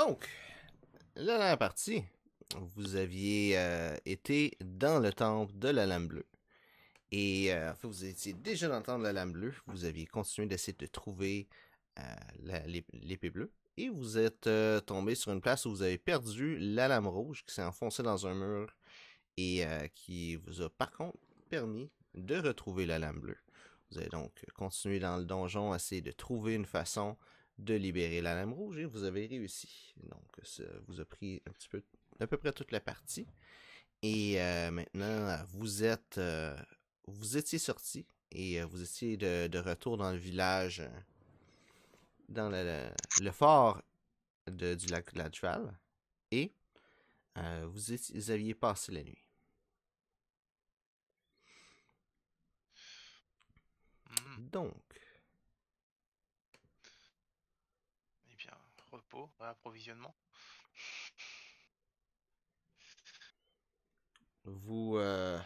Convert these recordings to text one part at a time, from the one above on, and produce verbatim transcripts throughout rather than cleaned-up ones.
Donc, la dernière partie, vous aviez euh, été dans le temple de la Lame Bleue. Et euh, en fait, vous étiez déjà dans le temple de la Lame Bleue. Vous aviez continué d'essayer de trouver euh, la- l'ép- l'épée bleue. Et vous êtes euh, tombé sur une place où vous avez perdu la Lame Rouge qui s'est enfoncée dans un mur et euh, qui vous a par contre permis de retrouver la Lame Bleue. Vous avez donc continué dans le donjon à essayer de trouver une façon de libérer la Lame Rouge et vous avez réussi. Donc ça vous a pris un petit peu, à peu près toute la partie. Et euh, maintenant, vous êtes, euh, vous étiez sorti et euh, vous étiez de, de retour dans le village, euh, dans le, le, le fort de, du lac Gladfall. Et euh, vous, étiez, vous aviez passé la nuit. Mhm. Donc, Eh bien, repos, approvisionnement. vous, euh,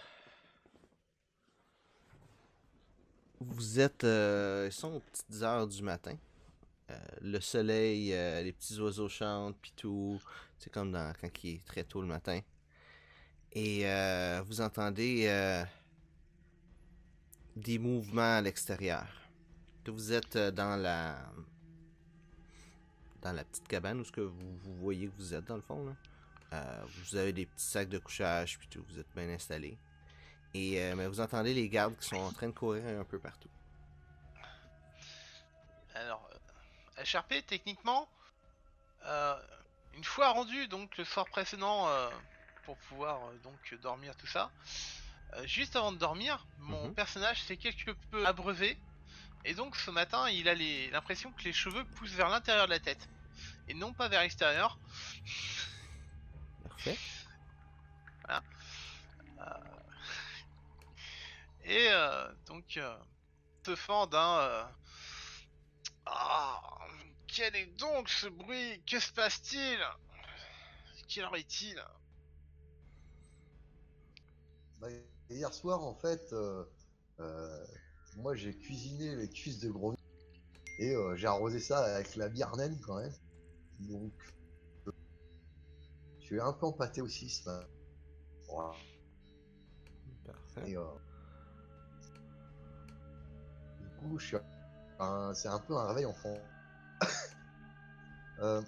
vous êtes, euh, ils sont aux petites heures du matin. Euh, le soleil, euh, les petits oiseaux chantent, puis tout. C'est comme dans, quand il est très tôt le matin. Et euh, vous entendez euh, des mouvements à l'extérieur. Que vous êtes euh, dans la dans la petite cabane où ce que vous, vous voyez que vous êtes dans le fond là. Euh, vous avez des petits sacs de couchage puis tout, vous êtes bien installés. Et euh, mais vous entendez les gardes qui sont en train de courir un peu partout. Alors, euh, H R P, techniquement, euh, une fois rendu donc le soir précédent euh, pour pouvoir euh, donc dormir tout ça, euh, juste avant de dormir, mon Mhm. personnage s'est quelque peu abreuvé et donc ce matin il a les- l'impression que les cheveux poussent vers l'intérieur de la tête et non pas vers l'extérieur. Parfait. Voilà. Euh, et euh, donc euh, se fend d'un euh, ah, quel est donc ce bruit? Que se passe-t-il? Quelle heure est-il? Bah, hier soir, en fait, euh, euh, moi j'ai cuisiné les cuisses de grenouille et euh, j'ai arrosé ça avec la bière naine quand même. Donc, je suis un peu empâté aussi ce matin. Voilà. Parfait. Et euh, du coup, je suis un- c'est un peu un réveil enfant. Euh,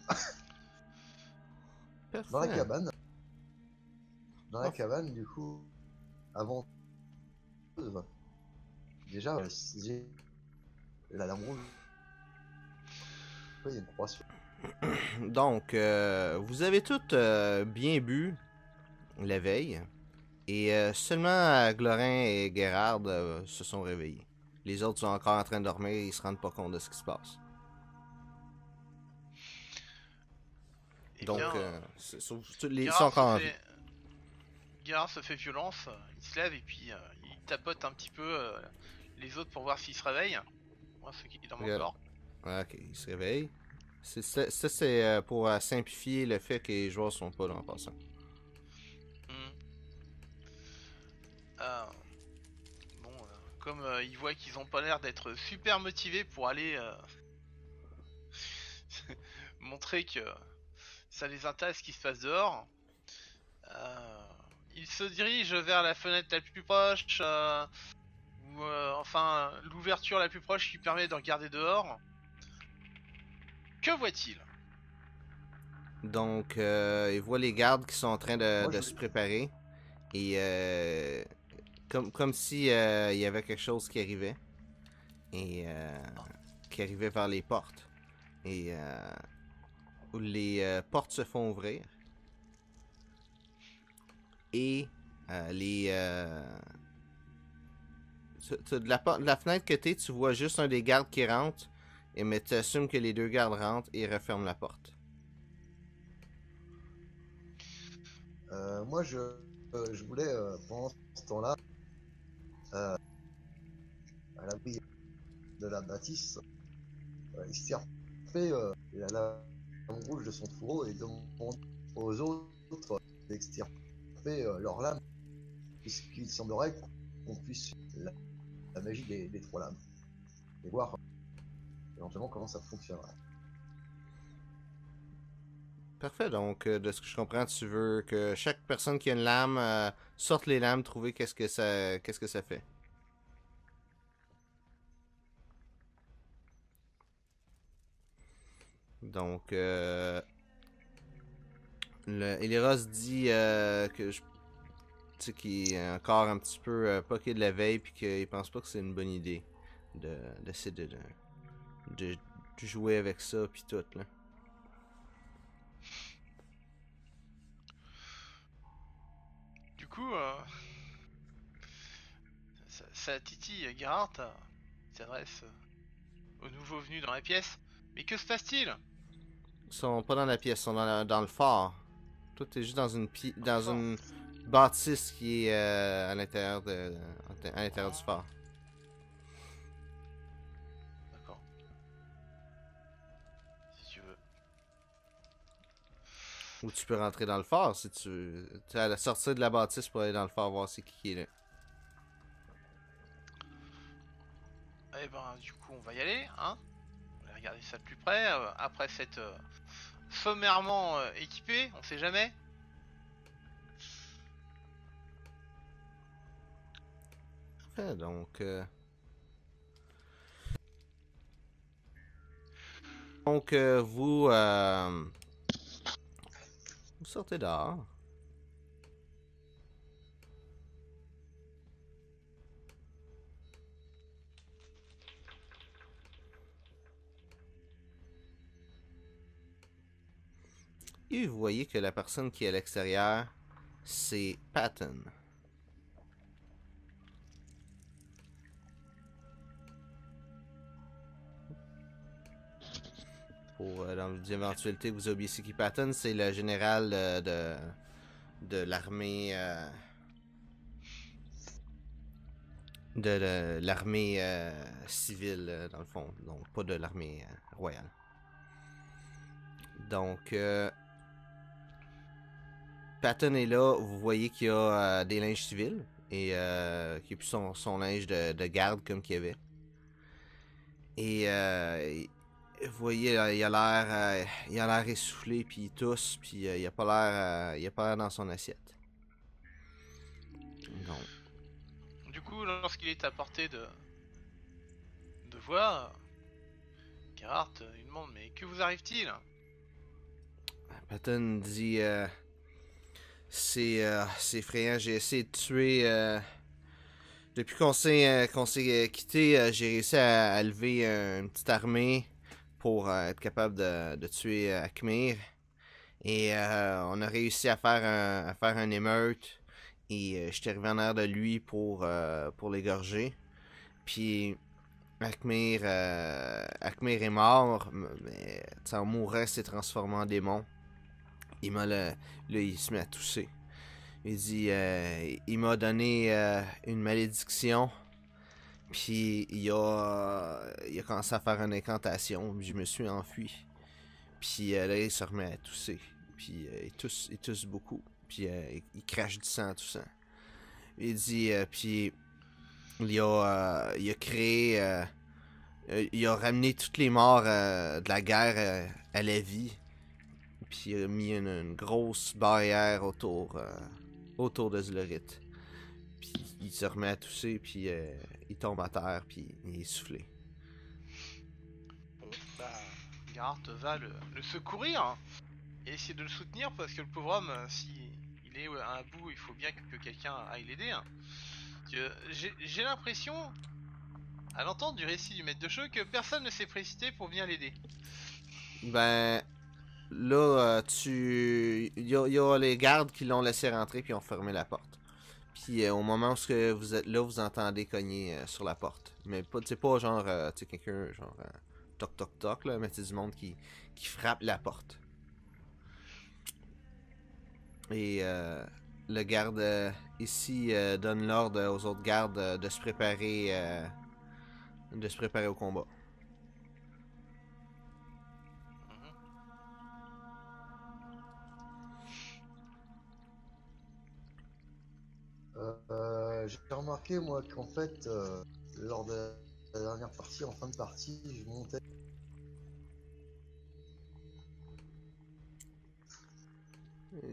dans la Parfait. cabane, dans la Oh, cabane, du coup, avant euh, déjà, euh, j'ai la lame rouge, il y a une croix sur. donc, euh, vous avez toutes euh, bien bu la veille. Et euh, seulement euh, Glorin et Gerard euh, se sont réveillés. Les autres sont encore en train de dormir et ils se rendent pas compte de ce qui se passe. Eh bien, Donc, euh, euh, c'est- sont- les- ils sont Gérard se encore en vie. fait, Gérard se fait violence, euh, il se lève et puis euh, il tapote un petit peu euh, les autres pour voir s'ils se réveillent. Moi, ceux qui dorment Regarde. encore. Ah, ok, ils se réveillent. C'est- c'est- Ça, c'est euh, pour euh, simplifier le fait que les joueurs sont pas là en passant. Hmm. Euh, bon, euh, comme euh, ils voient qu'ils ont pas l'air d'être super motivés pour aller euh, montrer que ça les intéresse ce qui se passe dehors, euh, ils se dirigent vers la fenêtre la plus proche, euh, ou euh, enfin l'ouverture la plus proche qui permet de regarder dehors. Que voit-il? Donc, euh, ils voient les gardes qui sont en train de, Moi, de je, se préparer. Et euh, comme, comme si euh, il y avait quelque chose qui arrivait. Et euh, qui arrivait vers les portes. Et euh, où les euh, portes se font ouvrir. Et euh, les. Euh, tu- tu- de, la, de la fenêtre que t'es, tu vois juste un des gardes qui rentre. Et mais tu assumes que les deux gardes rentrent et referment la porte. euh, moi, je, euh, je voulais euh, pendant ce temps-là, euh, à l'abri de la bâtisse, euh, extirper euh, la lame rouge de son fourreau et demander aux autres d'extirper euh, leur lame, puisqu'il semblerait qu'on puisse la, la magie des, des trois lames et voir éventuellement comment ça fonctionnerait. Parfait, donc euh, de ce que je comprends, tu veux que chaque personne qui a une lame euh, sorte les lames, trouver qu'est-ce que ça qu'est-ce que ça fait. Donc euh, le Eleros dit euh, que je tu sais qu'il est encore un petit peu euh, poqué de la veille puis qu'il pense pas que c'est une bonne idée de d'essayer de, de, de, de jouer avec ça puis tout là. Du coup, euh, ça, ça titille Geralt, euh, il s'adresse euh, aux nouveaux venus dans la pièce. Mais que se passe-t-il? Ils sont pas dans la pièce, ils sont dans, la- dans le phare. Toi, t'es juste dans une pi Dans le dans phare. une bâtisse qui est euh, à l'intérieur de à l'intérieur du phare. D'accord. Si tu veux. Ou tu peux rentrer dans le phare si tu veux. Tu as à la sortie de la bâtisse pour aller dans le phare voir c'est qui qui est là. Eh ben, du coup, on va y aller, hein? On va regarder ça de plus près. euh, après cette euh, sommairement euh, équipé, on sait jamais. Parfait, donc euh... donc euh, vous euh... vous sortez dehors. Et vous voyez que la personne qui est à l'extérieur, c'est Patton. Pour, euh, dans l'éventualité que vous oubliez c'est qui Patton, c'est le général euh, de, de l'armée euh, de, de l'armée euh, civile euh, dans le fond, donc pas de l'armée euh, royale. Donc euh, Patton est là, vous voyez qu'il y a euh, des linges civils et euh, qu'il n'y a plus son, son linge de, de garde comme qu'il y avait. Et euh, vous voyez, là, il a l'air euh, il a l'air essoufflé, puis il tousse, puis euh, il a pas l'air euh, il a pas l'air dans son assiette. Non. Du coup, lorsqu'il est à portée de, de voix, Geralt euh, lui demande mais que vous arrive-t-il? Patton dit euh, c'est euh, c'est effrayant, j'ai essayé de tuer euh, depuis qu'on s'est euh, qu'on s'est quitté, euh, j'ai réussi à, à lever euh, une petite armée pour euh, être capable de, de tuer euh, Akmir. Et euh, on a réussi à faire un, à faire un émeute. Et euh, j'étais arrivé en arrière de lui pour, euh, pour l'égorger. Puis Akmir, euh, Akmir est mort, mais en mourant, s'est transformé en démon. Il m'a le, là, il se met à tousser. Il dit, euh, il m'a donné euh, une malédiction. Puis il a, il a commencé à faire une incantation. Je me suis enfui. Puis euh, là, il se remet à tousser. Puis euh, il, tousse, il tousse beaucoup. Puis euh, il, il crache du sang, tout ça. Il dit, euh, puis il a, euh, il a créé, euh, il a ramené tous les morts euh, de la guerre euh, à la vie. Puis il a mis une, une grosse barrière autour, euh, autour de Zlorit. Puis il se remet à tousser, puis euh, il tombe à terre, puis il est soufflé. Bon, bah, Geralt va le, le secourir et essayer de le soutenir parce que le pauvre homme, euh, si il est à un bout, il faut bien que, que quelqu'un aille l'aider. Hein. Que J'ai j'ai l'impression, à l'entendre du récit du maître de jeu, que personne ne s'est précipité pour venir l'aider. Ben, là, euh, tu. Il y, a- il y a les gardes qui l'ont laissé rentrer, puis ont fermé la porte. Puis euh, au moment où ce que vous êtes là, vous entendez cogner euh, sur la porte. Mais pas, c'est pas genre, euh, tu sais, quelqu'un, genre, euh, toc toc toc, là, mais c'est du monde qui, qui frappe la porte. Et euh, le garde euh, ici euh, donne l'ordre aux autres gardes euh, de se préparer, euh, de se préparer au combat. Mhm. Euh, j'ai remarqué, moi, qu'en fait, euh, lors de la dernière partie, en fin de partie, je montais.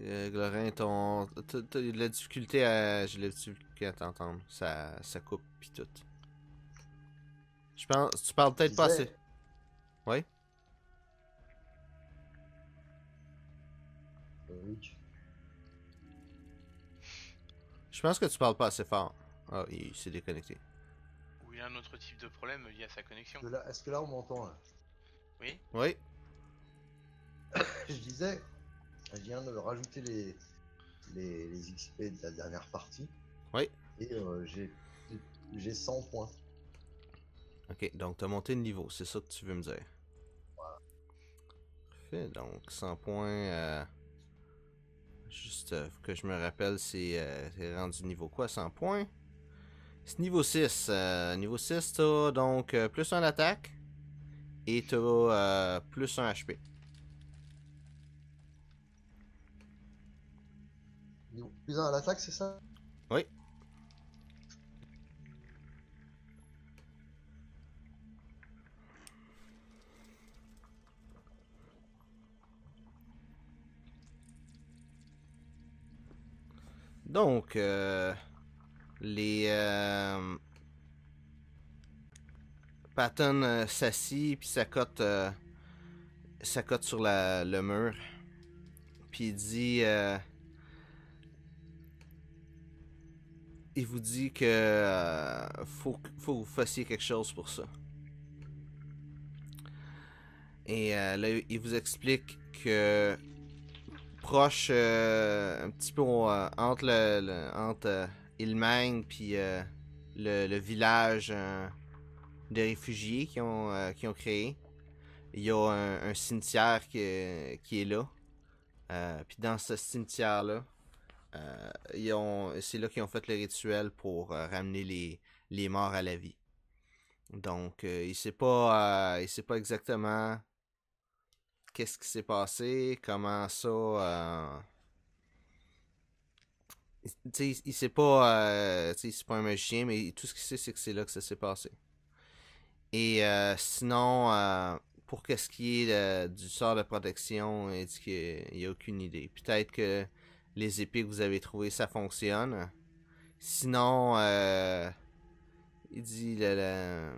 Euh, Glorin, ton... T'as t'as eu de la difficulté à... J'ai de la difficulté à t'entendre. Ça, ça coupe pis tout. Je pense... Tu parles Je peut-être pas disais, assez. Oui? euh, oui. Je pense que tu parles pas assez fort. Ah, il s'est déconnecté. Ou il y a un autre type de problème lié à sa connexion. Est-ce que là, est-ce que là on m'entend là? Oui. Oui? Je disais, je viens de rajouter les, les, les X P de la dernière partie Oui? et euh, j'ai j'ai cent points. Ok, donc t'as monté de niveau, c'est ça que tu veux me dire. Parfait, donc cent points. Euh... Juste euh, faut que je me rappelle, c'est euh, t'es rendu niveau quoi, cent points? C'est niveau six. Euh, niveau six, t'as donc euh, plus un attaque et t'as euh, plus un H P. Niveau plus un à l'attaque, c'est ça? Oui. Donc, euh, les euh, Patton euh, s'assit puis s'accote euh, s'accote sur la, le mur. Puis il dit euh, il vous dit que euh, faut, faut que vous fassiez quelque chose pour ça. Et euh, là, il vous explique que proche, euh, un petit peu euh, entre le, le entre euh, Ilmang puis euh, le, le village euh, de réfugiés qui ont, euh, qui ont créé, il y a un, un cimetière qui, est- qui est là. Euh, puis dans ce cimetière-là, euh, ils ont, c'est là qu'ils ont fait le rituel pour euh, ramener les, les morts à la vie. Donc, euh, il sait pas, euh, il sait pas exactement qu'est-ce qui s'est passé, comment ça. Euh, il, il sait pas, euh, c'est pas un magicien, mais tout ce qu'il sait, c'est que c'est là que ça s'est passé. Et euh, sinon, euh, pour qu'est-ce qui est euh, du sort de protection, il dit qu'il n'y a aucune idée. Peut-être que les épées que vous avez trouvées, ça fonctionne. Sinon, euh, il dit le, le-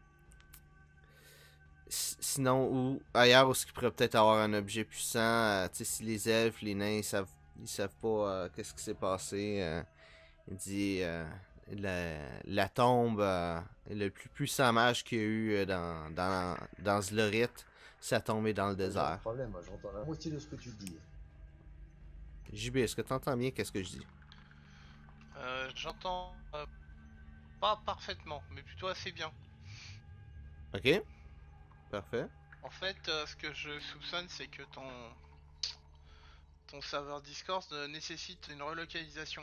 sinon, ou ailleurs où il pourrait peut-être avoir un objet puissant, euh, tu sais, si les elfes, les nains, ils savent, ils savent pas euh, qu'est-ce qui s'est passé. Euh, il dit euh, la, la tombe, euh, le plus puissant mage qu'il y a eu euh, dans, dans, dans Zlorit, ça a tombé dans le J'ai un désert. problème, moi, j'entends la moitié de ce que tu dis. J B, est-ce que tu entends bien qu'est-ce que je dis? Euh, J'entends euh, pas parfaitement, mais plutôt assez bien. Ok, parfait. En fait, euh, ce que je soupçonne, c'est que ton ton serveur Discord euh, nécessite une relocalisation.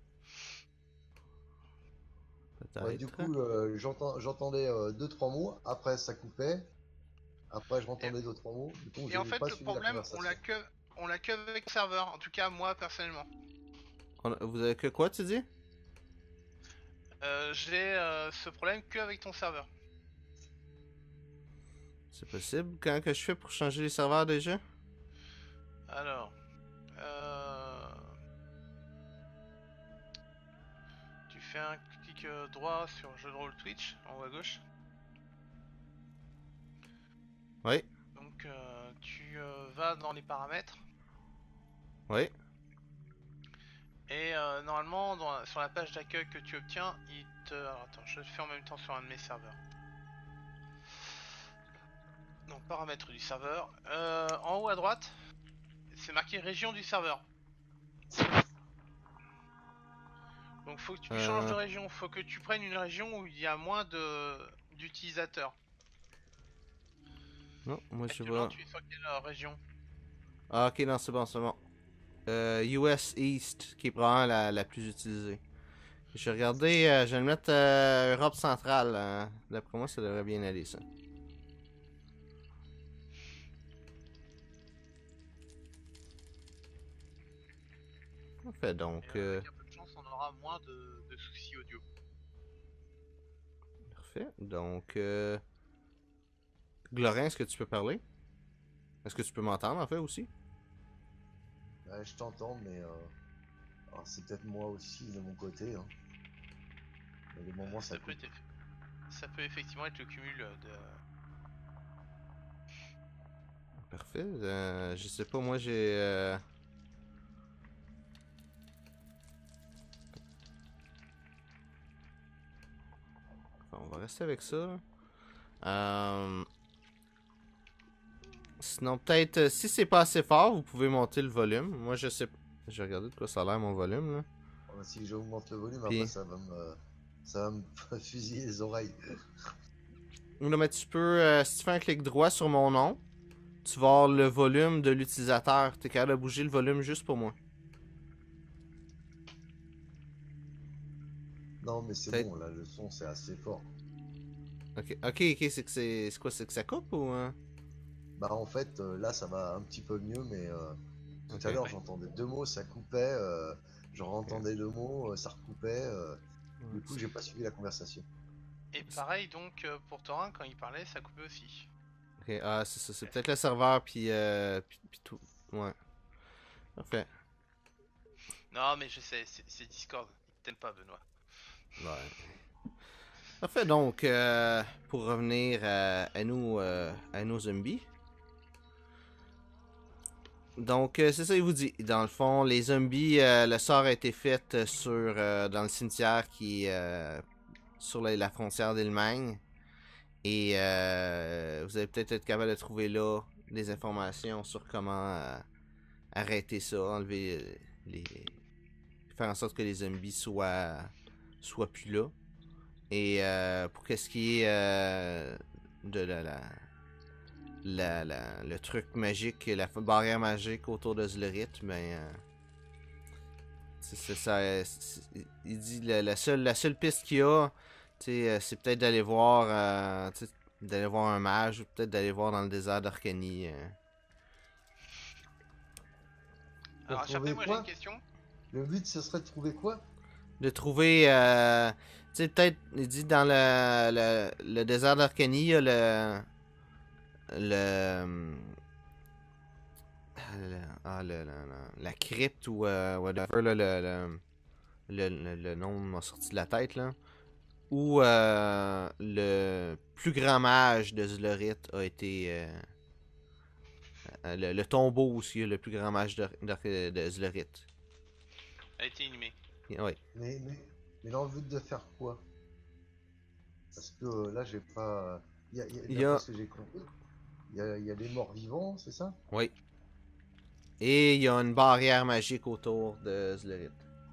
Ouais, du Peut-être. coup, euh, j'entends, j'entendais euh, deux trois mots, après ça coupait, après je Et, rentendais deux trois mots, du coup et en j'ai fait, pas le suivi la problème, on l'a conversation. que on l'a que avec le serveur. En tout cas, moi personnellement, On a- vous avez que quoi, tu dis? euh, j'ai euh, ce problème que avec ton serveur. C'est possible. Quand que je fais pour changer les serveurs déjà? Alors, euh, tu fais un clic euh, droit sur jeu de rôle Twitch en haut à gauche. Oui, Donc, euh, tu euh, vas dans les paramètres. oui. Et euh, normalement, dans la- sur la page d'accueil que tu obtiens, il te... Alors, attends, je le fais en même temps sur un de mes serveurs. Donc, paramètres du serveur. Euh, en haut à droite, c'est marqué région du serveur. Donc, faut que tu changes de Euh, région. Faut que tu prennes une région où il y a moins de d'utilisateurs. non, moi je Actuellement, vois. tu es sur quelle euh, région? Ah, ok, non, c'est bon, c'est bon. Euh, U S East, qui est probablement la, la plus utilisée. Je vais regarder, euh, je vais le mettre euh, Europe centrale. euh. D'après moi, ça devrait bien aller, ça. Parfait, donc. Et euh, Euh, avec un peu de chance, on aura moins de, de soucis audio. parfait. Donc. Euh, Glorin, est-ce que tu peux parler? Est-ce que tu peux m'entendre, en fait, aussi? Ouais, je t'entends, mais euh, alors, c'est peut-être moi aussi de mon côté. Hein. Mais des moments, ça, Ça peut, coupe. être... ça peut effectivement être le cumul de... Parfait. Euh, je sais pas, moi j'ai... Euh... Enfin, on va rester avec ça. Euh... Sinon, peut-être, euh, si c'est pas assez fort, vous pouvez monter le volume. Moi, je sais pas. Je vais regarder de quoi ça a l'air mon volume, là. Alors, si j'augmente le volume, Puis... après, ça va me, ça va me fusiller les oreilles. Non, mais tu peux, euh, si tu fais un clic droit sur mon nom, tu vas avoir le volume de l'utilisateur. T'es capable de bouger le volume juste pour moi. Non, mais c'est Peut-être. bon, là, le son, c'est assez fort. Ok, ok, ok, c'est que c'est. C'est quoi, c'est que ça coupe ou. Hein? Bah, en fait, euh, là, ça va un petit peu mieux, mais euh, tout Ok. à l'heure, Ouais. j'entendais deux mots, ça coupait. Euh, je entendais deux mots, euh, ça recoupait. Euh, Ouais, du coup, j'ai pas suivi la conversation. Et pareil donc euh, pour Thorin, quand il parlait, ça coupait aussi. ok, ah, c'est ça. C'est peut-être le serveur, puis. Euh, puis, puis tout. Ouais. Parfait. Non mais je sais, c'est c'est Discord. Il t'aime pas Benoît. Ouais. Parfait, donc, euh, pour revenir à, à nous, euh, à nos zombies. Donc, euh, c'est ça, il vous dit. Dans le fond, les zombies, euh, le sort a été fait euh, sur, euh, dans le cimetière qui est euh, sur la, la frontière d'Allemagne. Et euh, vous allez peut-être être capable de trouver là des informations sur comment euh, arrêter ça, enlever euh, les. faire en sorte que les zombies soient, soient plus là. Et euh, pour qu'est-ce qui est euh, de la, la, la, la- le truc magique, la barrière magique autour de Zlorith, ben. Euh, c'est c'est ça. euh, c'est- il dit la, la seule, la seule piste qu'il y a, tu sais, euh, c'est peut-être d'aller voir. Euh, tu sais, d'aller voir un mage ou peut-être d'aller voir dans le désert d'Arcanie. euh. Pour Alors trouver Charpé, moi j'ai une quoi? question. Le but, ce serait de trouver quoi? De trouver. Euh, tu sais, peut-être, il dit dans le, le, le désert d'Arcanie, il y a le. Le. le- ah, le, le- le- la crypte ou euh, whatever, là, le, le, le, le- le nom m'a sorti de la tête, là. Où euh, le plus grand mage de Zlorith a été. Euh, euh, le, le tombeau aussi, le plus grand mage de, de, de Zlorith. Elle a été inhumée. Oui. Mais, mais, mais dans le but de faire quoi? Parce que euh, là, j'ai pas. Il y a, il y a- Il y D'après a. ce que j'ai compris, il y a, il y a des morts vivants, c'est ça? Oui. Et il y a une barrière magique autour de Zlorith.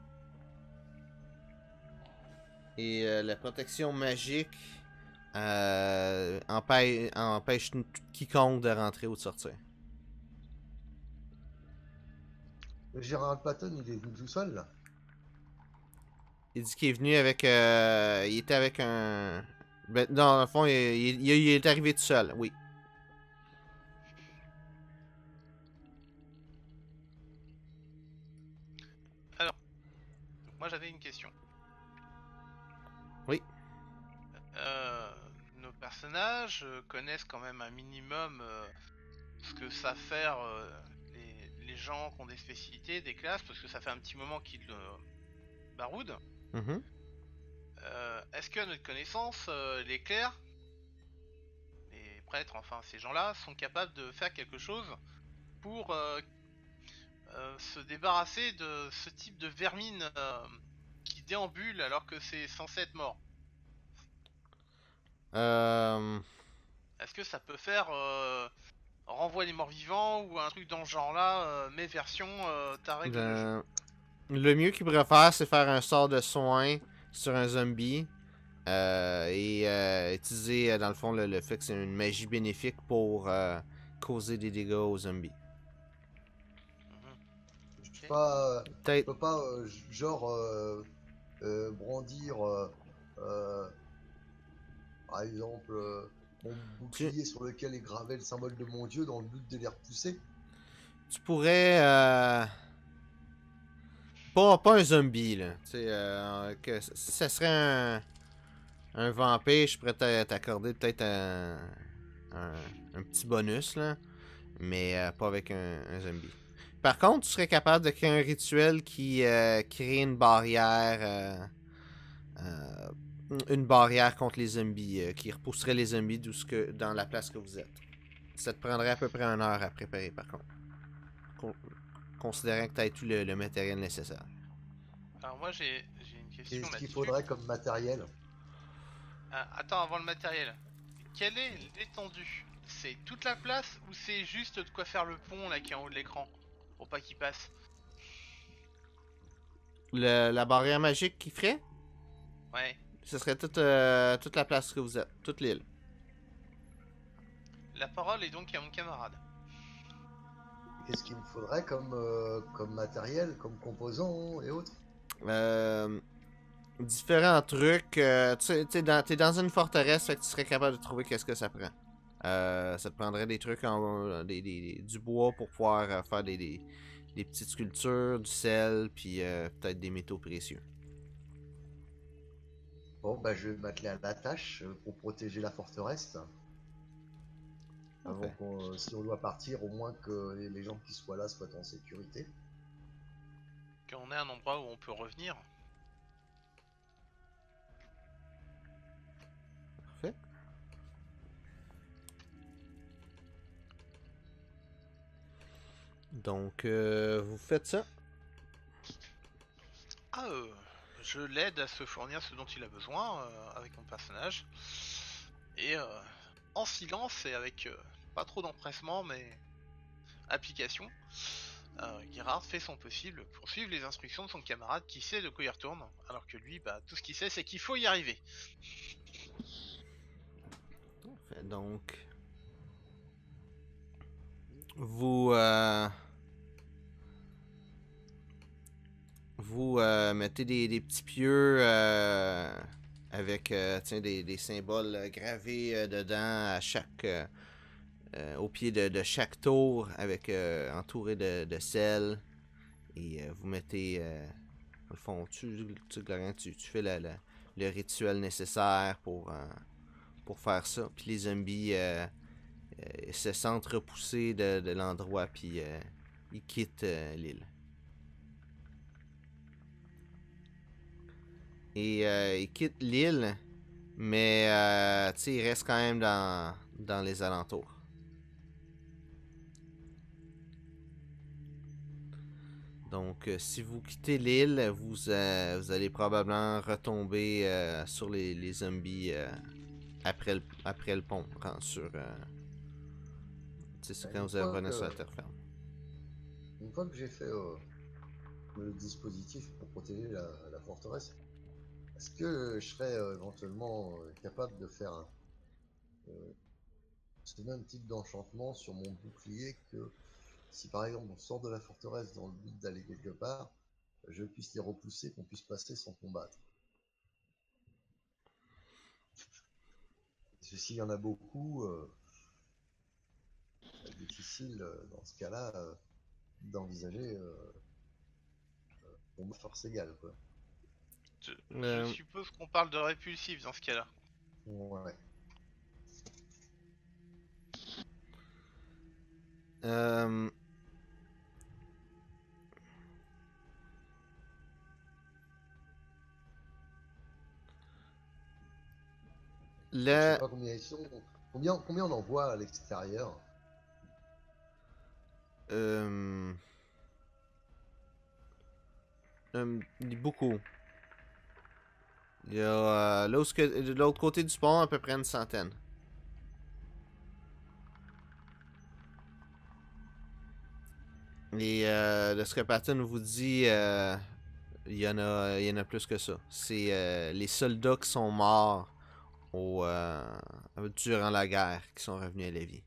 Et euh, la protection magique euh, empêche, empêche quiconque de rentrer ou de sortir. Le Gérald Patton, il est venu tout seul, là. Il dit qu'il est venu avec. Euh, il était avec un. Ben, dans le fond, il, il- il est arrivé tout seul, oui. Alors, moi j'avais une question. Oui. Euh, nos personnages euh, connaissent quand même un minimum euh, ce que savent faire euh, les, les gens qui ont des spécialités, des classes, parce que ça fait un petit moment qu'ils euh, baroudent. Mhm. Euh, Est-ce que à notre connaissance, euh, les clercs, les prêtres, enfin ces gens-là, sont capables de faire quelque chose pour euh, euh, se débarrasser de ce type de vermine euh, qui déambule alors que c'est censé être mort? Euh, Est-ce que ça peut faire euh, renvoi les morts vivants ou un truc dans ce genre-là, euh, mais version euh, ta règle de jeu? le... le mieux qu'il pourrait faire, c'est faire un sort de soin sur un zombie. Euh, et euh, utiliser, euh, dans le fond, le, le fait que c'est une magie bénéfique pour euh, causer des dégâts aux zombies. Mhm. Je peux Ok. pas, euh, je Peut-être. peux pas euh, j- genre, euh, euh, brandir, euh, euh, par exemple, euh, mon Tu, bouclier sur lequel est gravé le symbole de mon dieu dans le but de les repousser. tu pourrais. Euh, pas, pas un zombie, là. Tu sais, euh, que c- si ça serait un, un vampire, je pourrais t'a- t'accorder peut-être un, un, un petit bonus, là. Mais euh, pas avec un, un zombie. Par contre, tu serais capable de créer un rituel qui euh, crée une barrière, euh, euh, une barrière contre les zombies, euh, qui repousserait les zombies d'où ce que, dans la place que vous êtes. Ça te prendrait à peu près une heure à préparer, par contre. Con- considérant que tu as tout le, le matériel nécessaire. Alors moi j'ai j'ai une question Qu'est-ce qu'il là-dessus. faudrait comme matériel? Ah, attends, avant le matériel. Quelle est l'étendue? C'est toute la place ou c'est juste de quoi faire le pont là qui est en haut de l'écran? Pour pas qu'il passe. Le- la barrière magique qui ferait, Ouais. ce serait toute, euh, toute la place que vous êtes, toute l'île. La parole est donc à mon camarade. Qu'est-ce qu'il me faudrait comme, euh, comme matériel, comme composants et autres? Euh, différents trucs. Euh, tu sais, t'es dans, t'es dans une forteresse, fait que tu serais capable de trouver qu'est-ce que ça prend. Euh, ça te prendrait des trucs en des, des- du bois pour pouvoir euh, faire des, des, des petites sculptures, du sel, puis euh, peut-être des métaux précieux. Bon, bah, je vais m'atteler à la tâche euh, pour protéger la forteresse. Avant Parfait. qu'on, euh, si on doit partir, au moins que les les gens qui soient là soient en sécurité. Qu'on ait un endroit où on peut revenir. Parfait. Donc, euh, vous faites ça. Ah, euh, je l'aide à se fournir ce dont il a besoin euh, avec mon personnage. Et euh, en silence et avec euh, pas trop d'empressement, mais application, euh, Gerard fait son possible pour suivre les instructions de son camarade qui sait de quoi il retourne, alors que lui, bah, tout ce qu'il sait, c'est qu'il faut y arriver. Parfait. Donc, vous euh, vous euh, mettez des, des petits pieux euh, avec euh, tiens, des, des symboles euh, gravés euh, dedans à chaque euh, euh, au pied de, de chaque tour avec euh, entouré de, de sel et euh, vous mettez euh, au fond tu, tu, Glorien, tu, tu fais la- la- le rituel nécessaire pour euh, pour faire ça puis les zombies euh, euh, se sentent repoussés de, de l'endroit puis euh, ils quittent euh, l'île. Et euh, il quitte l'île, mais euh, tu sais, il reste quand même dans, dans les alentours. Donc, euh, si vous quittez l'île, vous, euh, vous allez probablement retomber euh, sur les, les zombies euh, après, le, après le pont, quand, sur, euh, tu sais, quand Une vous allez fois revenir sur que, la terre ferme. une fois que j'ai fait euh, le dispositif pour protéger la, la forteresse, est-ce que je serais euh, éventuellement euh, capable de faire un, euh, ce même type d'enchantement sur mon bouclier que si par exemple on sort de la forteresse dans le but d'aller quelque part, je puisse les repousser, qu'on puisse passer sans combattre. Parce que s'il y en a beaucoup, euh, c'est difficile euh, dans ce cas-là euh, d'envisager euh, une force égale, quoi. Je, je Euh, suppose qu'on parle de répulsif dans ce cas-là. Ouais. euh, Donc je sais le, pas combien ils sont. Combien, combien on en voit à l'extérieur? euh, euh, beaucoup. Il y a euh, là où ce que- de l'autre côté du pont, à peu près une centaine. Et euh, de ce que Patton vous dit, euh, il y en a, il y en a plus que ça. C'est euh, les soldats qui sont morts au, euh, durant la guerre qui sont revenus à la vie.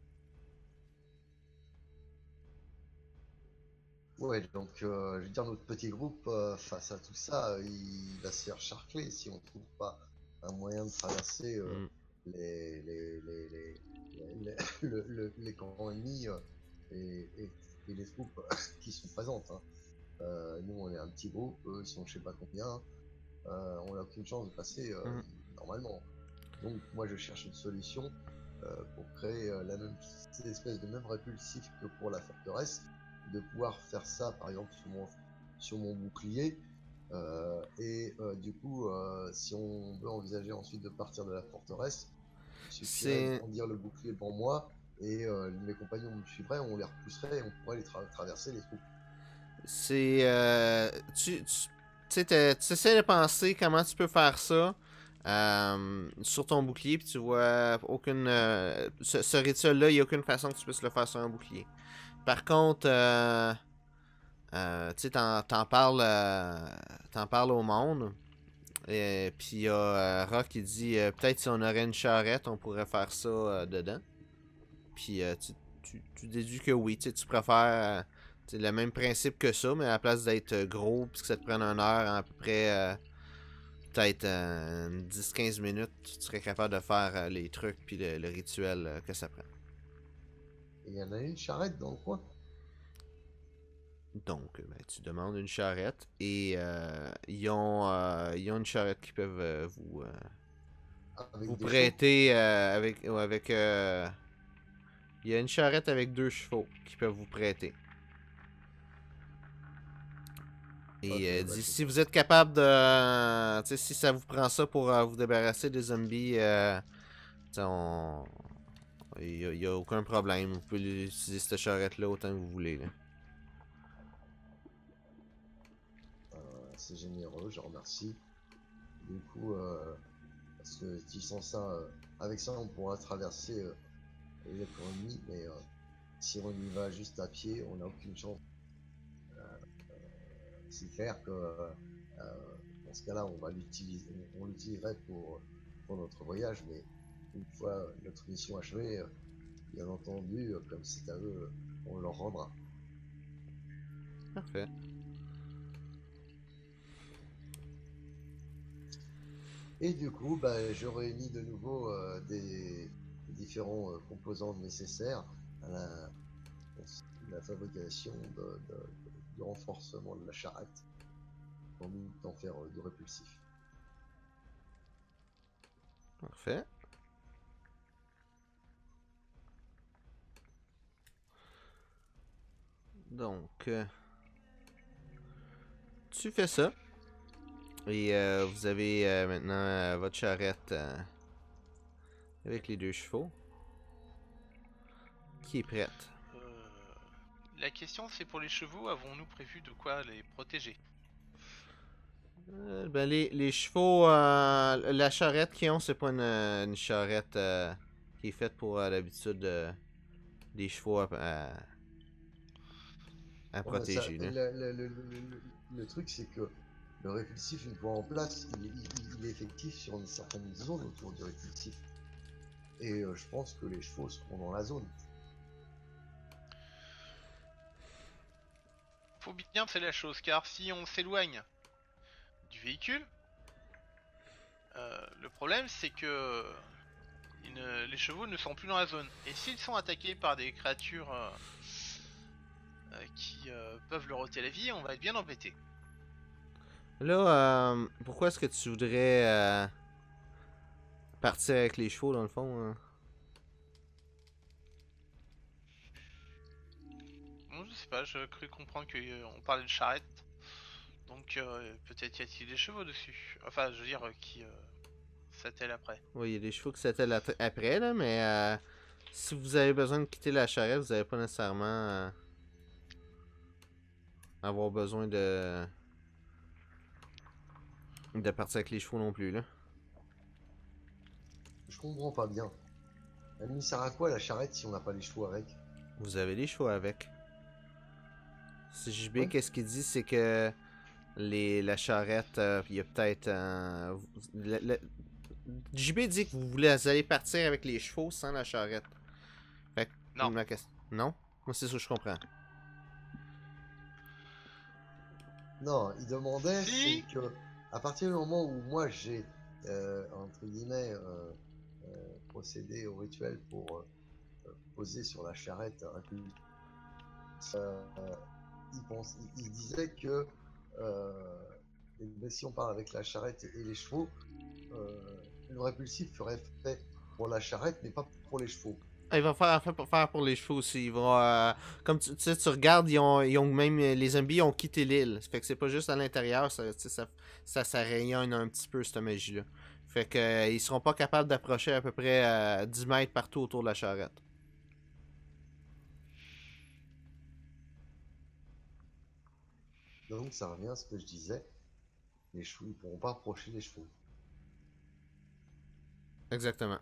Ouais, donc euh, je veux dire, notre petit groupe, euh, face à tout ça, euh, il va se faire charcler si on trouve pas un moyen de traverser euh, Mm. les, les, les, les, les, le- le- les camps ennemis euh, et, et, et les troupes qui sont présentes, hein. Euh, nous, on est un petit groupe, eux, ils sont je sais pas combien, euh, on n'a aucune chance de passer euh, Mm. normalement. Donc, moi, je cherche une solution euh, pour créer euh, la même cette espèce de même répulsif que pour la forteresse, de pouvoir faire ça, par exemple, sur mon, sur mon bouclier. Euh, et euh, du coup, euh, si on veut envisager ensuite de partir de la forteresse, il suffirait de C'est. brandir le bouclier devant moi et euh, mes compagnons me suivraient, on les repousserait et on pourrait les tra traverser les trous. C'est. Euh, tu tu sais, t'es- tu essaies de penser comment tu peux faire ça euh, sur ton bouclier, puis tu vois aucune. euh, ce ce rituel-là, il n'y a aucune façon que tu puisses le faire sur un bouclier. Par contre, euh, euh, tu sais, t'en t'en parles, euh, t'en parles au monde. Et puis il y a euh, Rock qui dit euh, peut-être si on aurait une charrette, on pourrait faire ça euh, dedans. Puis euh, tu, tu, tu déduis que oui, tu sais, tu préfères euh, tu sais, le même principe que ça, mais à la place d'être euh, gros puis que ça te prenne une heure, à peu près euh, peut-être euh, dix quinze minutes, tu serais capable de faire euh, les trucs puis le, le rituel euh, que ça prend. Et il y en a une charrette dans le coin, Donc, euh, ben, tu demandes une charrette et euh, ils, ont, euh, ils ont une charrette qui peuvent euh, vous, euh, vous avec des chevaux. prêter euh, avec. ou avec euh, il y a une charrette avec deux chevaux qui peuvent vous prêter. Ok, Et euh, bah dit, je... si vous êtes capable de. euh, tu sais, si ça vous prend ça pour euh, vous débarrasser des zombies, euh, tu sais, on. Il n'y a, a aucun problème. Vous pouvez utiliser cette charrette-là autant que vous voulez. Là. euh, c'est généreux, je remercie. Du coup, euh, parce que si sans ça, euh, avec ça, on pourra traverser euh, les colonie, mais euh, si on y va juste à pied, on n'a aucune chance. C'est clair que euh, euh, dans ce cas-là, on va l'utiliser, on, on l'utiliserait pour, pour notre voyage, mais une fois notre mission achevée, euh, bien entendu, euh, comme c'est à eux, euh, on leur rendra. Parfait. Et du coup, bah, je réunis de nouveau euh, des, des différents euh, composants nécessaires à la, la fabrication de, de, du renforcement de la charrette, en d'en faire euh, du répulsif. Parfait. Donc, euh, tu fais ça. Et euh, vous avez euh, maintenant euh, votre charrette euh, avec les deux chevaux qui est prête. Euh, La question c'est pour les chevaux, avons-nous prévu de quoi les protéger? Euh, ben les, les chevaux, euh, la charrette qu'ils ont, c'est pas une, une charrette euh, qui est faite pour euh, l'habitude euh, des chevaux à, à, à Bon, ben, ça, protéger. Là. le, le, le, le, le truc, c'est que le répulsif, une fois en place, il est, il, il est effectif sur une certaine zone autour du répulsif. Et euh, je pense que les chevaux seront dans la zone. Faut bien faire la chose, car si on s'éloigne du véhicule, euh, le problème c'est que ils ne- les chevaux ne sont plus dans la zone. Et s'ils sont attaqués par des créatures euh, euh, qui euh, peuvent leur ôter la vie, on va être bien embêté. Là, euh, pourquoi est-ce que tu voudrais euh, partir avec les chevaux dans le fond hein? Bon, je sais pas, je cru comprendre qu'on parlait de charrette. Donc euh, peut-être y a-t-il des chevaux dessus. Enfin, je veux dire, euh, qui euh, s'attellent après. Oui, il y a des chevaux qui s'attellent at- après, là, mais euh, si vous avez besoin de quitter la charrette, vous n'avez pas nécessairement euh, avoir besoin de de partir avec les chevaux non plus, là. Je comprends pas bien. Elle nous sert à quoi la charrette si on n'a pas les chevaux avec? Vous avez les chevaux avec. Si J B, Oui. qu'est-ce qu'il dit, c'est que les, la charrette, euh, il y a peut-être... euh, le- le- J B dit que vous voulez vous allez partir avec les chevaux sans la charrette. Fait que, Non. ma question... Non? Moi, c'est ça que je comprends. Non, il demandait, Si. c'est que à partir du moment où moi j'ai euh, entre guillemets euh, euh, procédé au rituel pour euh, poser sur la charrette un cul, euh, il, pense, il, il disait que euh, et si on parle avec la charrette et les chevaux, euh, le répulsif ferait fait pour la charrette mais pas pour les chevaux. Ah, il va faire, faire, pour- faire pour les chevaux aussi. Il va, euh, comme tu, tu sais, tu regardes, ils ont, ils ont même les zombies ont quitté l'île. Ça fait que c'est pas juste à l'intérieur, ça, tu sais, ça, ça, ça rayonne un petit peu cette magie-là. Fait que euh, ils seront pas capables d'approcher à peu près euh, dix mètres partout autour de la charrette. Donc ça revient à ce que je disais. Les chevaux, ils pourront pas approcher les chevaux. Exactement.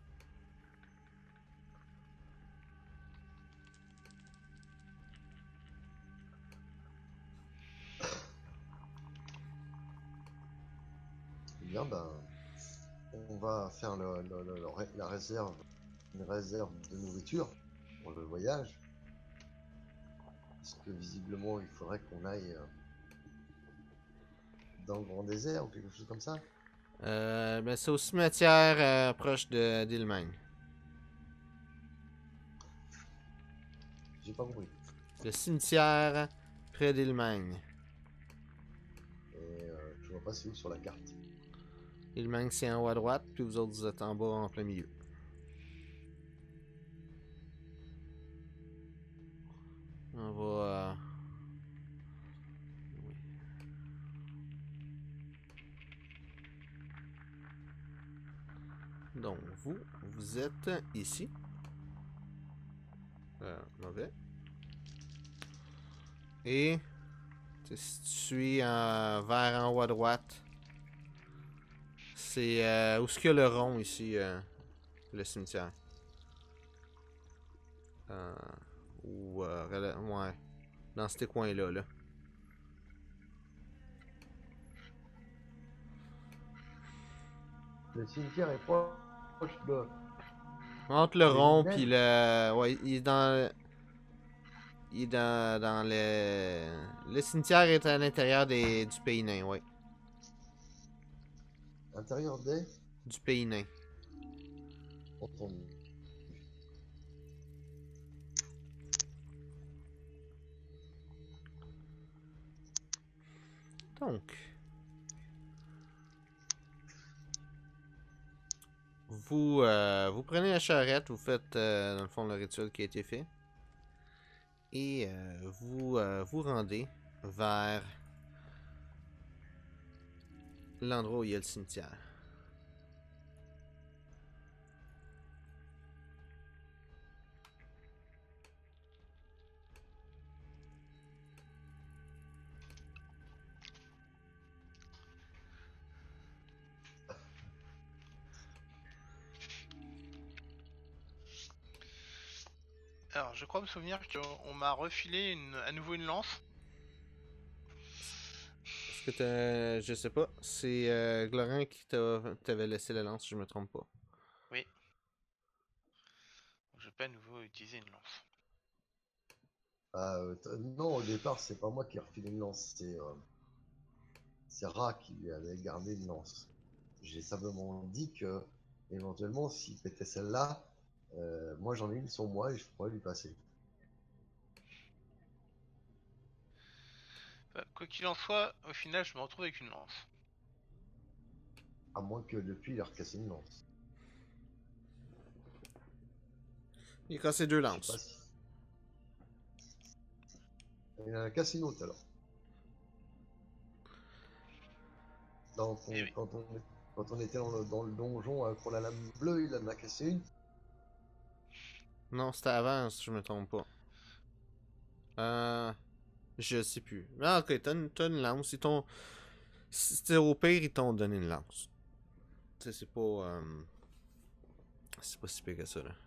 Bien, ben, on va faire le, le- le- le ré- la réserve, une réserve de nourriture pour le voyage. Parce que visiblement, il faudrait qu'on aille euh, dans le grand désert ou quelque chose comme ça. Euh, ben, c'est au cimetière euh, proche de d'Ilmagne. J'ai pas compris. Le cimetière près d'Ilmagne. Et euh, je vois pas c'est où sur la carte. Ilmagne, c'est en haut à droite, puis vous autres, vous êtes en bas en plein milieu. On va. euh, Donc, vous, vous êtes ici. Euh, mauvais. Et si tu suis en, vers en haut à droite, c'est euh, où est-ce qu'il y a le rond ici, euh, le cimetière. Euh, ou, euh, ouais, dans ces coins-là. Là. Le cimetière est proche de, Entre le des rond puis Villeneuve. le. Ouais, il est dans. Il est dans, dans le. Le cimetière est à l'intérieur des, du pays nain, ouais. Intérieur des. Du pays nain. Entendu. Donc. Vous, euh, vous prenez la charrette, vous faites euh, dans le fond le rituel qui a été fait. Et euh, vous euh, vous rendez vers l'endroit où il y a le cimetière. Alors, je crois me souvenir qu'on m'a refilé une, à nouveau une lance. Est-ce que t'as. Je sais pas. C'est euh, Glorin qui t'avait laissé la lance, si je me trompe pas. Oui. Je vais pas à nouveau utiliser une lance. Ah, euh, t- non, au départ, c'est pas moi qui ai refilé une lance, c'est euh, c'est Ra qui lui avait gardé une lance. J'ai simplement dit que, éventuellement, s'il pétait celle-là, euh, moi j'en ai une sur moi et je pourrais lui passer. Euh, Quoi qu'il en soit, au final, je me retrouve avec une lance. À moins que depuis il ait recassé une lance. Il a cassé deux Je sais pas lances. si. Il en a cassé une autre alors. Dans ton- Eh oui. quand, on, quand on était dans le, dans le donjon euh, pour la lame bleue, il en a cassé une. Non, c'était avant, si je me trompe pas. Euh. Je sais plus. Ah, ok, t'as une, t'as une lance. Ils t'ont. Si c'était au pire, ils t'ont donné une lance. Tu sais, c'est pas. euh, C'est pas si pire que ça, là.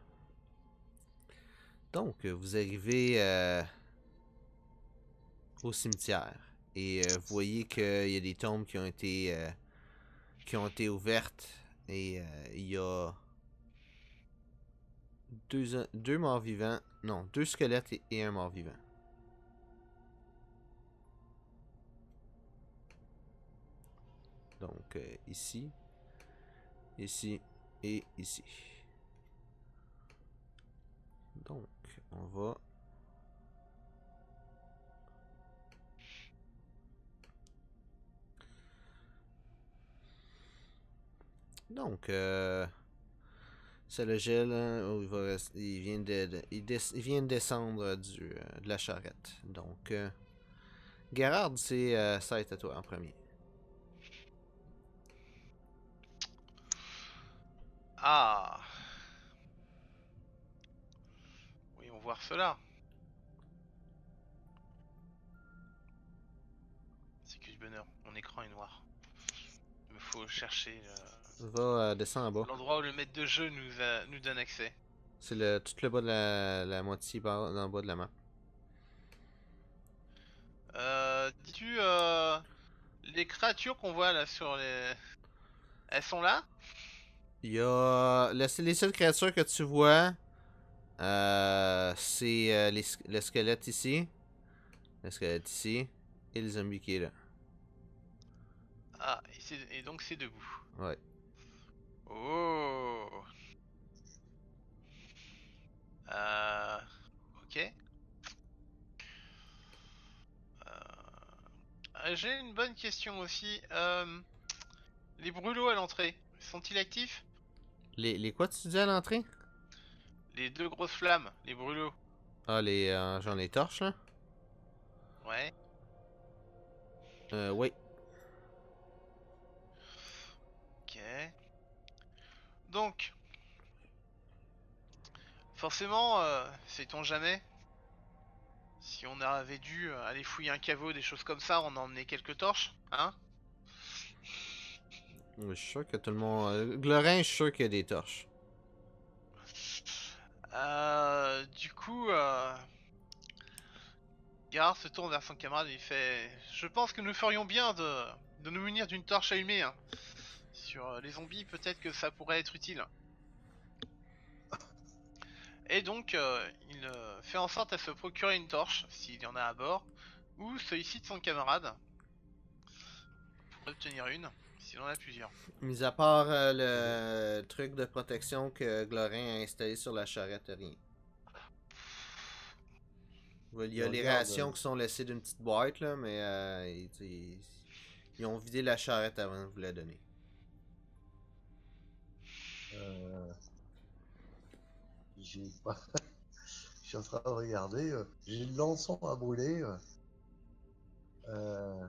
Donc, euh, vous arrivez euh, au cimetière. Et euh, vous voyez qu'il y a des tombes qui ont été. euh, qui ont été ouvertes. Et euh, il y a. Deux, deux morts vivants. Non, deux squelettes et, et un mort vivant. Donc, euh, ici. Ici. Et ici. Donc, on va. Donc, euh, C'est le gel, hein, où il, va rest- il, vient de, de- il, des- il vient de descendre du, euh, de la charrette. Donc, euh, Gerard, c'est euh, ça est à toi en premier. Ah. Voyons voir cela. C'est que du bonheur. Mon écran est noir. Il me faut chercher euh, Va euh, descendre en bas. l'endroit où le maître de jeu nous, a- nous donne accès. C'est le tout le bas de la, la moitié bas, dans le bas de la map. Euh, dis-tu, euh, les créatures qu'on voit là sur les... Elles sont là? Il y a. la- les seules créatures que tu vois, euh, c'est euh, les sk- le squelette ici. Le squelette ici. Et le zombie qui est là. Ah, et, c'est- et donc c'est debout. Ouais. Oh. Euh... Ok. Euh, J'ai une bonne question aussi. Euh, les brûlots à l'entrée, sont-ils actifs? Les, les quoi tu dis à l'entrée? Les deux grosses flammes, les brûlots. Ah, les. Euh, genre les torches là? Ouais. Euh, oui. Ok. Donc, forcément, euh, sait-on jamais, si on avait dû euh, aller fouiller un caveau, des choses comme ça, on a emmené quelques torches, hein? Je suis sûr que tout le monde. euh, Glorin, je suis sûr qu'il y a des torches. Euh, du coup, euh, Gerard se tourne vers son camarade et il fait: je pense que nous ferions bien de, de nous munir d'une torche allumée, hein. Sur euh, les zombies, peut-être que ça pourrait être utile. Et donc, euh, il euh, fait en sorte à se procurer une torche, s'il y en a à bord, ou sollicite son camarade pour obtenir une, s'il en a plusieurs. Mis à part euh, le truc de protection que Glorin a installé sur la charrette, rien. Il y a Je les regarde, rations euh, qui sont laissées d'une petite boîte, là, mais euh, ils, ils- ils ont vidé la charrette avant de vous la donner. euh, j'ai pas. Je suis en train de regarder. euh, J'ai le lançon à brûler. euh, euh,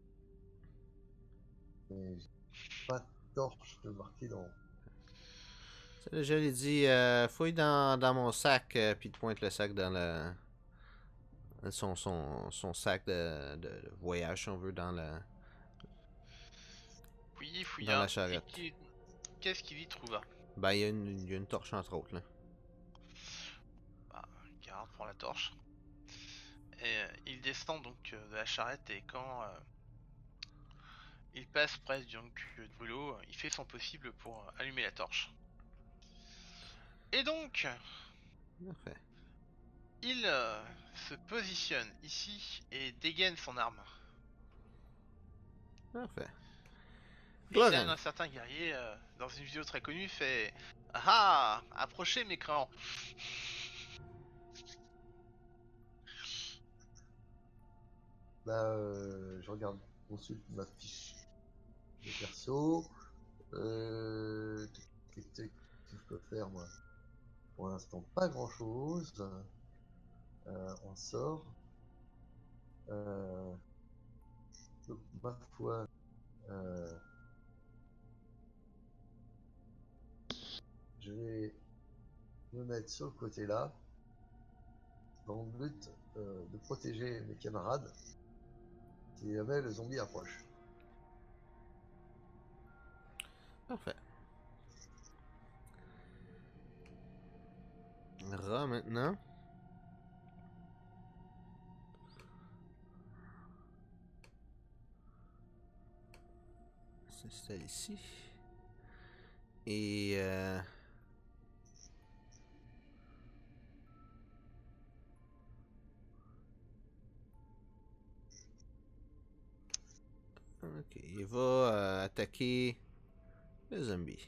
mais j'ai pas de torche de marquer dans. Ça, là, je l'ai dit, euh, fouille dans, dans mon sac, euh, puis te pointe le sac dans le. Son, son, son sac de, de, de voyage, si on veut, dans la, Fouillis, dans fouilla. la Et charrette. qui- qu'est-ce qu'il y trouva? Ben, il y, a une- il y a une torche, entre autres, là. Bah, Gerard prend la torche. Et euh, il descend donc euh, de la charrette et quand euh, il passe près donc, euh, de brûlot, euh, il fait son possible pour euh, allumer la torche. Et donc, Parfait. il euh, se positionne ici et dégaine son arme. Parfait. Et tel Glorin. un certain guerrier, euh, dans une vidéo très connue, fait: ah, approchez mes crans. Bah, euh, je regarde, consulte ma fiche de perso. Euh, Qu'est-ce que je peux faire moi? Pour l'instant, pas grand-chose. Euh, on sort. Euh, donc, ma foi, euh, je vais me mettre sur le côté là, dans le but euh, de protéger mes camarades si jamais le zombie approche. Parfait. Ra maintenant. S'installe ici. Et euh... ok, il va euh, attaquer le zombie.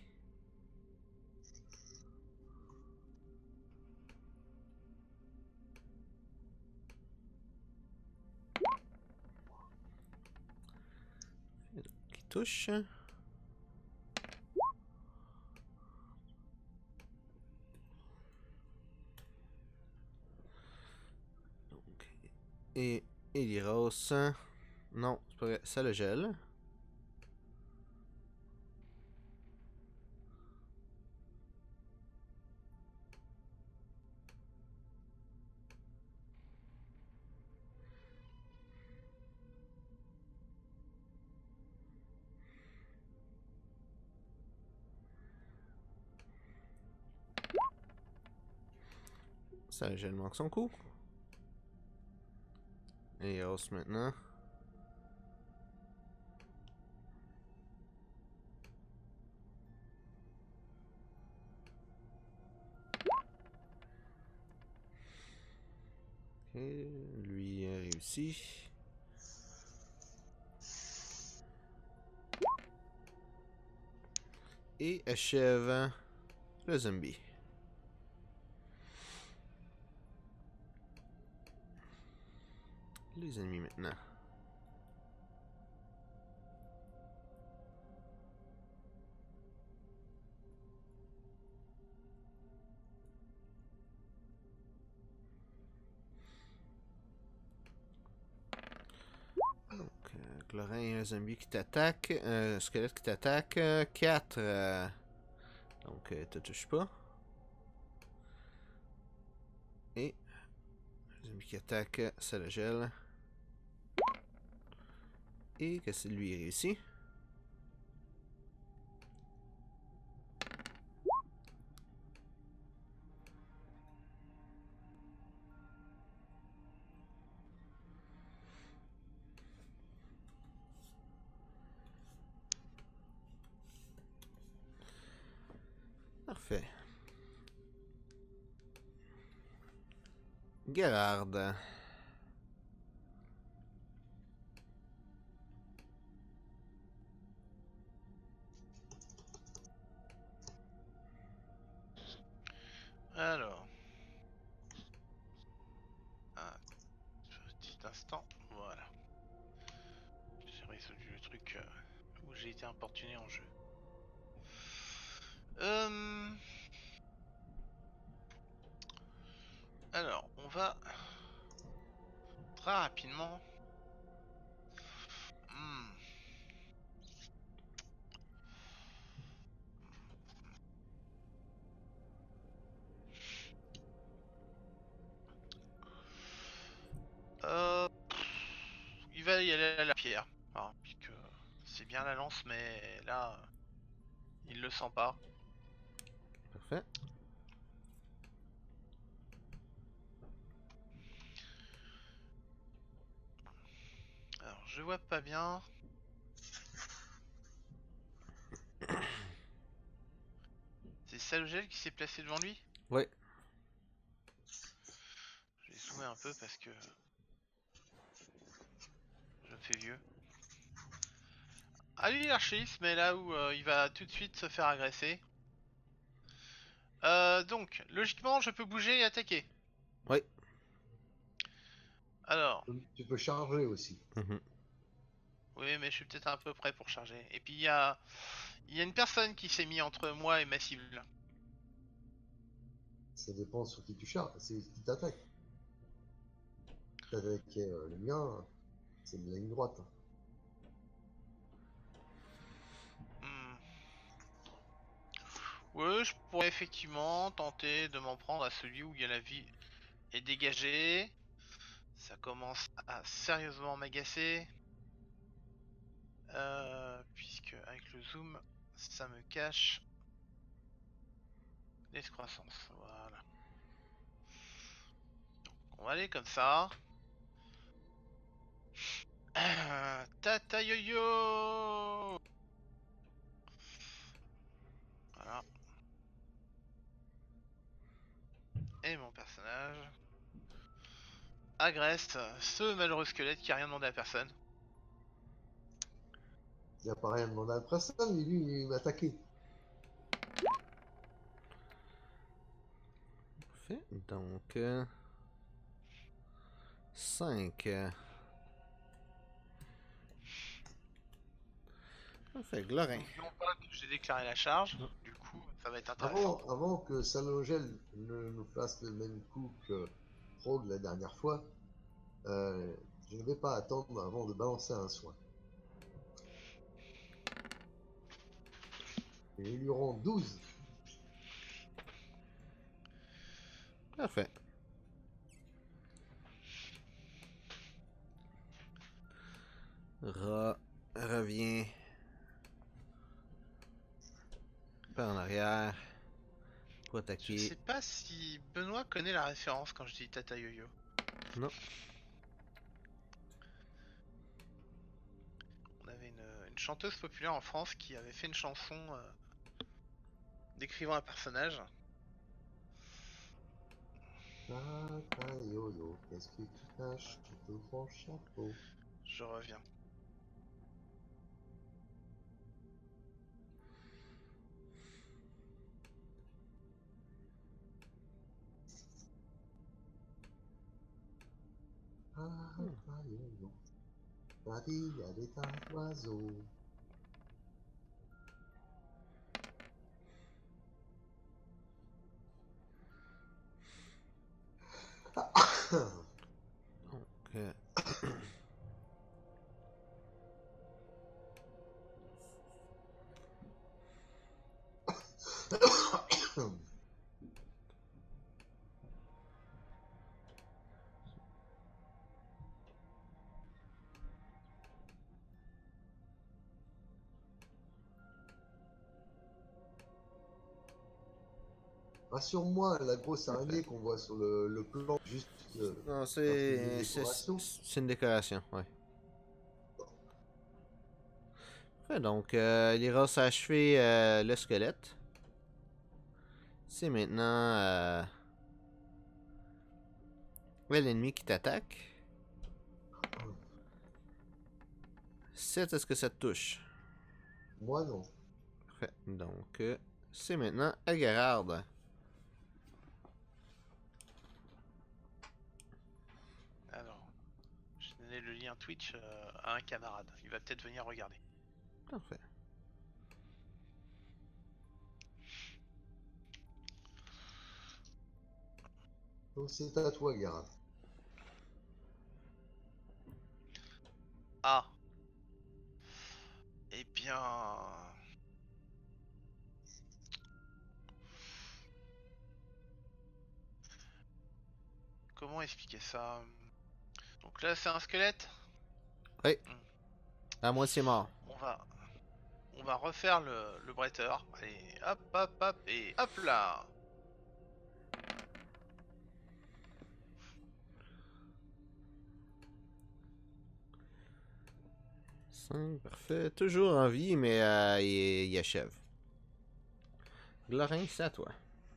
Qui touche. Et Eliros. Non, c'est pas vrai. Ça le gèle. Ça le gèle manque son coup. Eliros maintenant. Ok, lui a réussi. Et achève le zombie. Les ennemis maintenant. Donc, euh, Glorin et un zombie qui t'attaque. Un squelette qui t'attaque. quatre. Euh, donc, euh, te touche pas. Et. Le zombie qui attaque, ça le gèle. Et que c'est lui réussi. Parfait. Gerard. Alors. Un petit instant. Voilà. J'ai résolu le truc euh, où j'ai été importuné en jeu. Euh... Alors, on va très rapidement. Hmm. Euh... Il va y aller à la pierre, hein, puisque c'est bien la lance, mais là, il le sent pas. Parfait. Alors, je vois pas bien. C'est Salogel qui s'est placé devant lui. Ouais. Je vais zoomer un peu parce que je me fais vieux. Ah lui l'archiste, mais là où euh, il va tout de suite se faire agresser. Euh, donc, logiquement, je peux bouger et attaquer. Ouais. Alors, Tu peux charger aussi. Mhm. oui, mais je suis peut-être un peu prêt pour charger. Et puis il y a, il y a une personne qui s'est mis entre moi et ma cible. Ça dépend sur qui tu charges, c'est qui t'attaque. T'attaques euh, le mien, c'est de la ligne droite. Hmm. Ouais, je pourrais effectivement tenter de m'en prendre à celui où il y a la vie est dégagée. Ça commence à sérieusement m'agacer. Euh, puisque avec le zoom, ça me cache l'escroissance. Voilà. On va aller comme ça. Euh, Tata yo-yo. Voilà. Et mon personnage agresse ce malheureux squelette qui a rien demandé à personne. Il n'y a pas rien demandé à personne, mais lui, il m'a attaqué. Parfait. Donc. Euh, cinq. Parfait. Glorin. N'oublions pas que j'ai déclaré la charge. Non. Du coup, ça va être intéressant. Avant, avant que Salogel ne nous fasse le même coup que Frog la dernière fois, Euh, je ne vais pas attendre avant de balancer un soin. Et je lui rends douze. Parfait. Ra revient par en arrière pour Je attaquer. sais pas si Benoît connaît la référence quand je dis Tata Yo-Yo. Non. On avait une, une chanteuse populaire en France qui avait fait une chanson euh, décrivant un personnage. Tata Yo-Yo, qu'est-ce que tu caches sous ton grand chapeau? Je reviens. Tata Yo-Yo, la vie a des tas d'oiseaux. Donc, euh, Rassure-moi, la grosse araignée qu'on voit sur le, le plan, juste euh, non, un truc de c'est c'est décoration. c'est une décoration, ouais. Ouais, donc, euh, il ira s'achever euh, le squelette. C'est maintenant euh, ouais, l'ennemi qui t'attaque. sept, est-ce que ça te touche? Moi non. Parfait. Donc, euh, c'est maintenant à Gerard. Alors, j'ai donné le lien Twitch euh, à un camarade. Il va peut-être venir regarder. Parfait. Donc c'est à toi, Gara. Ah. Eh bien... Comment expliquer ça? Donc là, c'est un squelette. Oui, Hmm. à moitié mort. On va... On va refaire le, le bretteur. Allez, hop, hop, hop, et hop là. cinq, parfait. Toujours en vie, mais euh, il, il achève. Glorin, c'est à toi.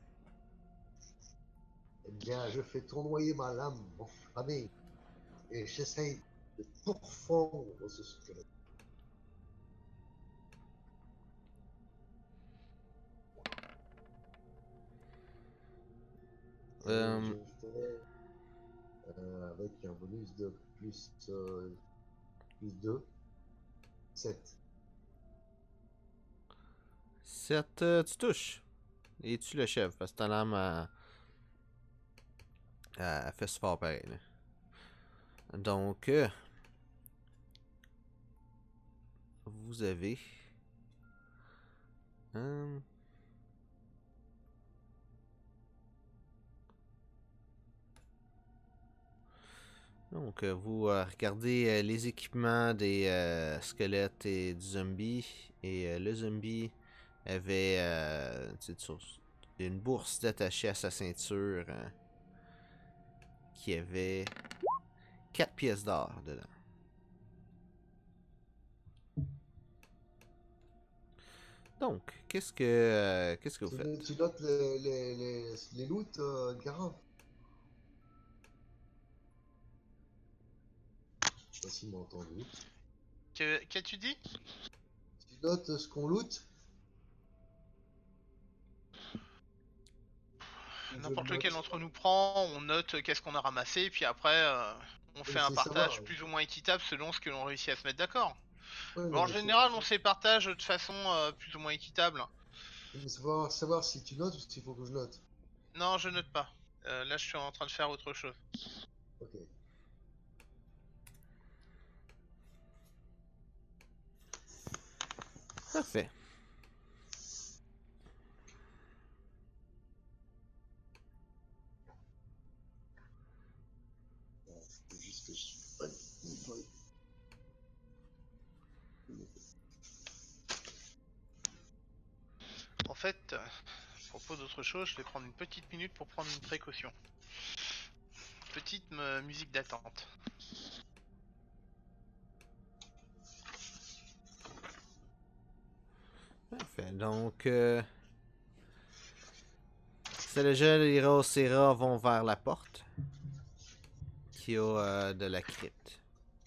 Eh bien, je fais tournoyer ma lame enflammée et j'essaye de pourfendre ce squelette. Et Euh, je fais euh, avec un bonus de plus, euh, plus deux, sept. sept, euh, tu touches. Et tu l'achèves, parce que ta lame a, a, a fait ce fort pareil. Là. Donc, euh, vous avez... Euh, donc, euh, vous euh, regardez euh, les équipements des euh, squelettes et du zombie. Et euh, le zombie avait euh, une bourse détachée à sa ceinture euh, qui avait quatre pièces d'or dedans. Donc, qu'est-ce que euh, qu'est-ce que vous Tu, faites? tu notes les, les, les, les loots, euh, Gara? Je sais pas s'il m'a entendu. Que- Qu'as-tu dit? Tu notes ce qu'on loot? Ou je le N'importe lequel note? d'entre nous prend, on note qu'est-ce qu'on a ramassé, puis après, euh, on fait Mais un c'est savoir. partage plus ou moins équitable selon ce que l'on réussit à se mettre d'accord. Ouais, Bon, non, en mais c'est général, on se les partage de façon euh, plus ou moins équitable. mais c'est savoir, savoir si tu notes ou s'il faut que je note. Non, je note pas. Euh, là, je suis en train de faire autre chose. Ok. Parfait. C'est juste que je suis pas... En fait, euh, à propos d'autre chose, je vais prendre une petite minute pour prendre une précaution. Petite euh, musique d'attente. Parfait. Donc, euh, c'est le gel et les Rosera vont vers la porte qui a euh, de la crypte.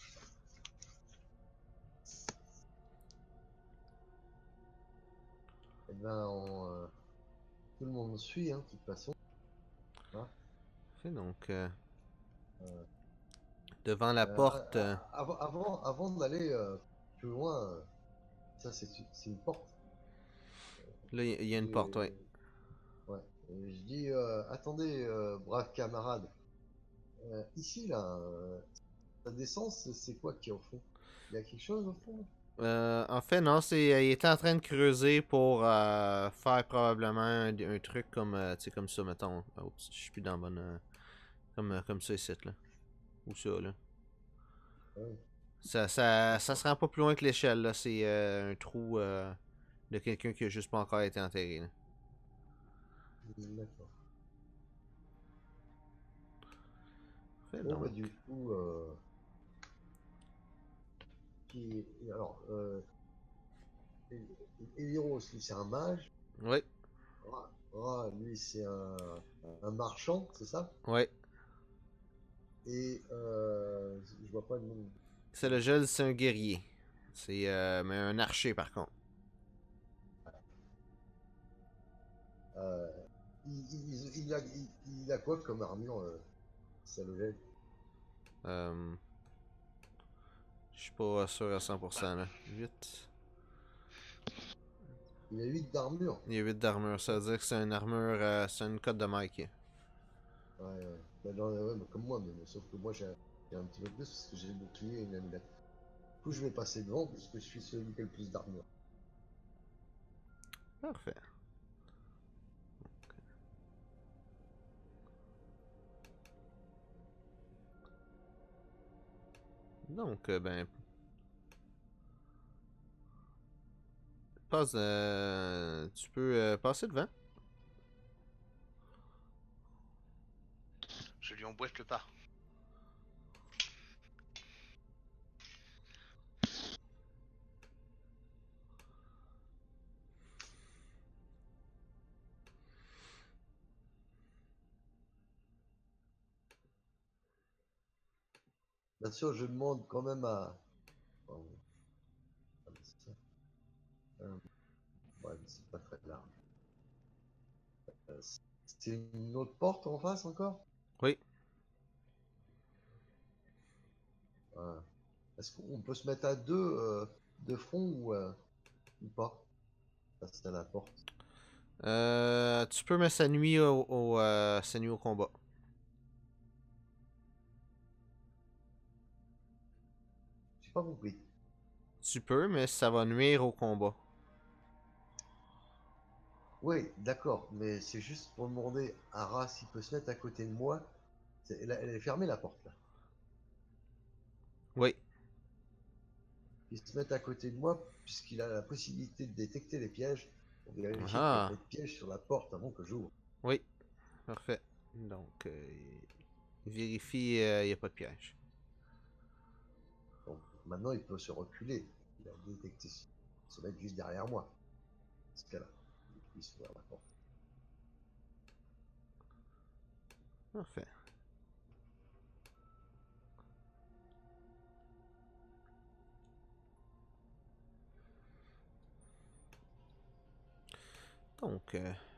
Eh ben, on, euh, tout le monde suit, hein, de toute façon. Hein. Fait donc, euh, Euh, devant la euh, porte, a- euh, a- avant, avant, avant d'aller euh, plus loin, euh, ça c'est c'est une porte. là, il y a une porte, oui. Et, ouais. Et je dis, euh, attendez, euh, brave camarade, euh, ici là, euh, la descente, c'est c'est quoi qui est au fond? Il y a quelque chose au fond? Euh, en fait, non, c'est, euh, il était en train de creuser pour euh, faire probablement un, un truc comme, euh, tu sais, comme ça, mettons. Oups, je suis plus dans la bonne. euh, comme, euh, comme ça ici, là. Ou ça, là. Ouais, Ça, ça, ça se rend pas plus loin que l'échelle, là. C'est euh, un trou euh, de quelqu'un qui a juste pas encore été enterré, là. d'accord. Fait Bon, bah, donc. du coup, euh, qui, alors, euh, Eliros, lui, c'est un mage. Oui, Ra, Ra, lui, c'est un, un marchand, c'est ça? oui. Et euh, je vois pas le nom. C'est le gel, c'est un guerrier. C'est euh, mais un archer, par contre. Euh, il, il, il a, il, il a quoi comme armure, euh, Salogel? Euh, je suis pas sûr à cent pour cent, là. huit. Il a huit d'armure. Il y a huit d'armure. Ça veut dire que c'est une armure. Euh, c'est une cote de Mike. Ouais, ouais. Bah, non, ouais, bah, comme moi, mais, mais sauf que moi j'ai j'ai un petit peu plus parce que j'ai le bouclier et une amulette. Du coup, je vais passer devant puisque je suis celui qui a le plus d'armure. Parfait. Donc, euh, ben, passe. Euh, tu peux euh, passer devant. Je lui emboîte le pas. Bien sûr, je demande quand même à. Oh, ah, mais c'est ça. Euh, ouais, mais c'est pas très large. Euh, c'est une autre porte en face encore? Oui. Ouais. Est-ce qu'on peut se mettre à deux euh, de front ou, euh, ou pas? Face à la porte. Euh, tu peux, mais ça nuit au, au, euh, ça nuit au combat. J'ai pas compris. Tu peux, mais ça va nuire au combat. Oui, d'accord, mais c'est juste pour demander à Ra s'il peut se mettre à côté de moi. C'est- Elle, elle est fermée la porte là. Oui. Il se met à côté de moi puisqu'il a la possibilité de détecter les pièges pour vérifier qu'il n'y a Ah. pas de piège sur la porte avant que j'ouvre. Oui. Parfait. Donc, euh, vérifie, il n'y a pas de piège. Donc maintenant il peut se reculer. Il a détecté, se mettre juste derrière moi. Dans ce cas-là, il puisse ouvrir la porte. Parfait. Donc, euh,